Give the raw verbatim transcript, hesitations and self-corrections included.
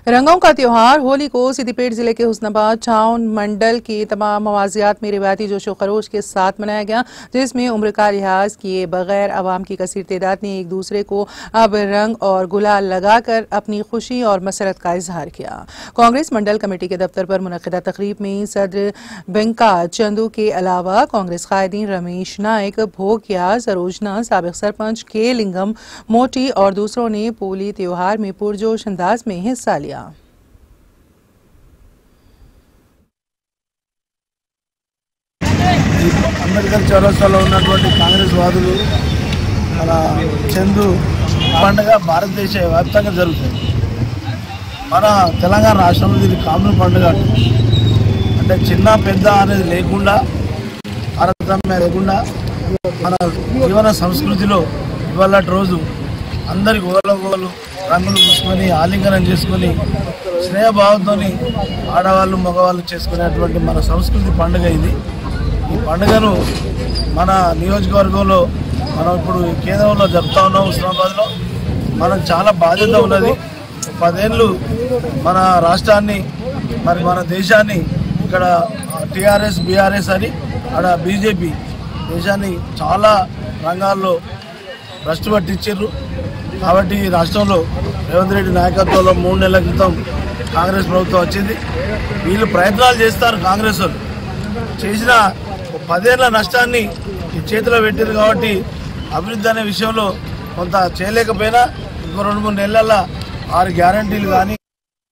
रंगों का त्योहार होली को सिद्दीपेट जिले के हुस्नाबाद टाउन मंडल की तमाम मवाजियात में रिवायती जोशो खरोश के साथ मनाया गया, जिसमें उम्र का लिहाज किए बगैर आवाम की कसीर तादाद ने एक दूसरे को अब रंग और गुलाल लगाकर अपनी खुशी और मसरत का इजहार किया। कांग्रेस मंडल कमेटी के दफ्तर पर मुनक्किदा तकरीब में सदर बेंका चंदू के अलावा कांग्रेस कायदीन रमेश नायक, भोगिया, सरोजना, साबिक सरपंच के लिंगम मोटी और दूसरों ने होली त्योहार में पुरजोश अंदाज में हिस्सा लिया। अंबेडकर चौरस्ताలో ఉన్నటువంటి కాంగ్రెస్ వాదులు అలా చందు పండుగ భారతదేశ వ్యాప్తంగా జరుగుతుంది. మన తెలంగాణ రాష్ట్రంలో ఇది కామన్ పండుగ. అంటే చిన్న పెద్ద అనేది లేకుండా, తారతమ్యం లేకుండా మన జీవన సంస్కృతిలో ఇవాళ రోజు అందరికి ఓలగోలు రంగులు పూసుకొని ఆలింగనం చేసుకొని స్నేహభావంతో ఆడవాళ్ళు మగవాళ్ళు చేసుకునేటువంటి మన సంస్కృతి పండుగ ఇది. ఈ పండుగను మన నియోజకవర్గంలో మనం ఇప్పుడు కేంద్రంలో జరుపుతా ఉన్నాం. హుస్నాబాద్లో మనకు చాలా బాధ్యత ఉన్నది. పదేళ్ళు మన రాష్ట్రాన్ని, మరి మన దేశాన్ని, ఇక్కడ టీఆర్ఎస్ బీఆర్ఎస్ అని అక్కడ బీజేపీ దేశాన్ని చాలా రంగాల్లో భ్రష్టు పట్టించారు. కాబట్టి ఈ రాష్ట్రంలో రేవంత్ రెడ్డి నాయకత్వంలో మూడు నెలల క్రితం కాంగ్రెస్ ప్రభుత్వం వచ్చింది. వీళ్ళు ప్రయత్నాలు చేస్తారు. కాంగ్రెస్ వాళ్ళు చేసిన పదేళ్ల నష్టాన్ని చేతిలో పెట్టారు. కాబట్టి అభివృద్ధి అనే విషయంలో కొంత చేయలేకపోయినా ఇంకో రెండు మూడు నెలల ఆరు గ్యారంటీలు కానీ